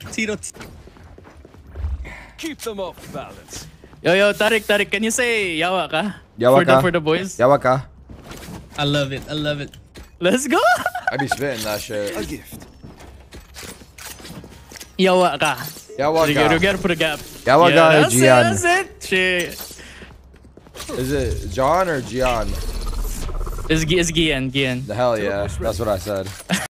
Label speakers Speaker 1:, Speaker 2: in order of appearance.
Speaker 1: Tito.
Speaker 2: Keep them off balance.
Speaker 3: Yo, Tarik, can you say yawa ka?
Speaker 4: Yawa ka?
Speaker 3: For the boys?
Speaker 4: Yawa ka?
Speaker 1: I love it. I love it.
Speaker 3: Let's go!
Speaker 4: I be spitting that shit.
Speaker 2: A gift.
Speaker 3: Yawa ka.
Speaker 4: Yawa ka.
Speaker 3: You gotta put a gap.
Speaker 4: Yawa ka or Gian?
Speaker 3: That's it. Shit.
Speaker 4: Is it John or Gian?
Speaker 3: It's Gian.
Speaker 4: The hell yeah. That's what I said.